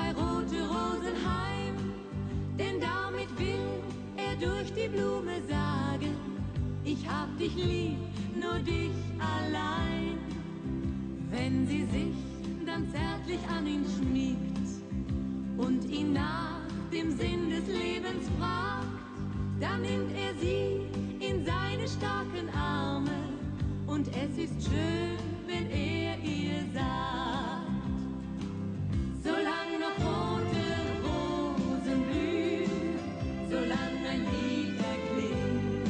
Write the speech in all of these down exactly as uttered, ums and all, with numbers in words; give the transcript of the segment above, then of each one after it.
zwei rote Rosen heim, denn damit will er durch die Blume sagen, ich hab dich lieb, nur dich allein. Wenn sie sich dann zärtlich an ihn schmiegt und ihn nach dem Sinn des Lebens fragt, dann nimmt er sie in seine starken Arme und es ist schön, wenn er ihr sagt, solange noch rote Rosen blühen, solange ein Lied erklingt,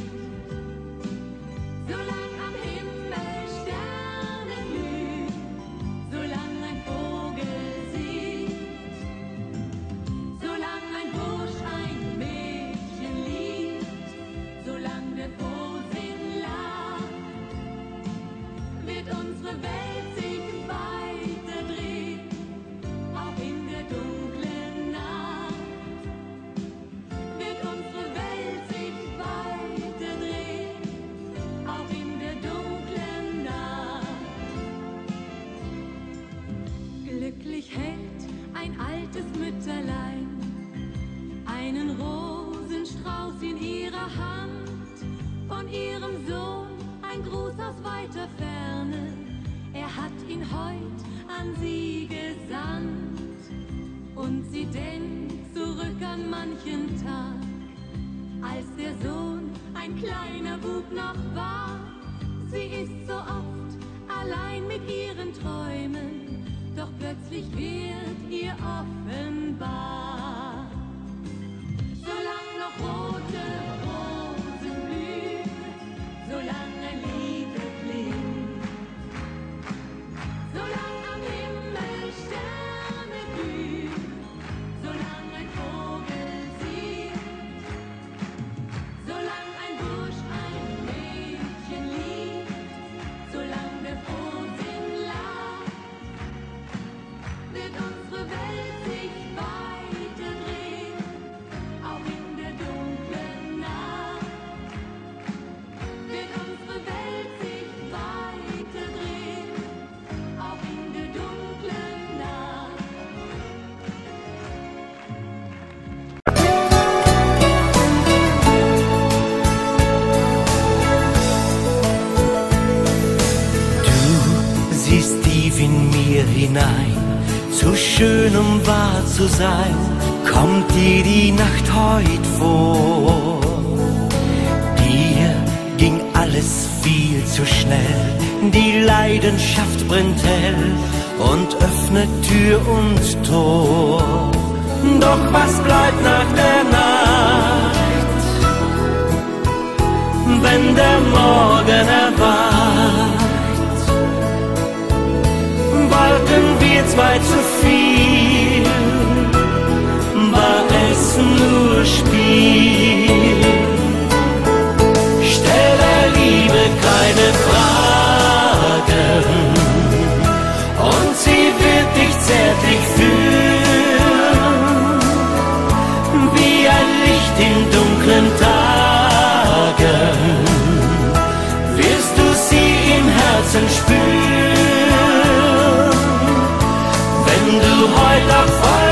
solange am Himmel Sterne glühen, solange ein Vogel singt, solange ein Busch ein Mädchen liebt, solange der Frohsinn lacht, wird unsere Welt sich weiter drehen, auch in der dunklen Nacht. Wird unsere Welt sich weiter drehen, auch in der dunklen Nacht. Glücklich hält ein altes Mütterlein einen Rosenstrauß in ihrer Hand, von ihrem Sohn ein Gruß aus weiter Ferne, er hat ihn heut an sie gesandt. Und sie denkt zurück an manchen Tag, als der Sohn ein kleiner Bub noch war. Sie ist so oft allein mit ihren Träumen, doch plötzlich wird ihr offenbar, solange noch rote Rosen blühen, solange ein Lied erklingt, solange am Himmel Sterne glühen, solange ein Vogel singt, solange ein Busch ein Mädchen liebt, solange der Frohsinn lacht, wird unsere Welt sich weiter drehen, auch in der dunklen Nacht. Wird unsere Welt sich weiter drehen, auch in der dunklen Nacht. Du siehst tief in mir hinein, zu schön um wahr zu sein, kommt dir die Nacht heut vor. Dir ging alles viel zu schnell, die Leidenschaft brennt hell und öffnet Tür und Tor. Doch was bleibt nach der Nacht, wenn der Morgen erwacht? Wollten wir zwei zu viel, war es nur Spiel. Stell der Liebe keine Fragen und sie wird dich zärtlich führen, wie ein Licht in dunklen Tagen, wirst du sie im Herzen spüren. Wenn du heut auf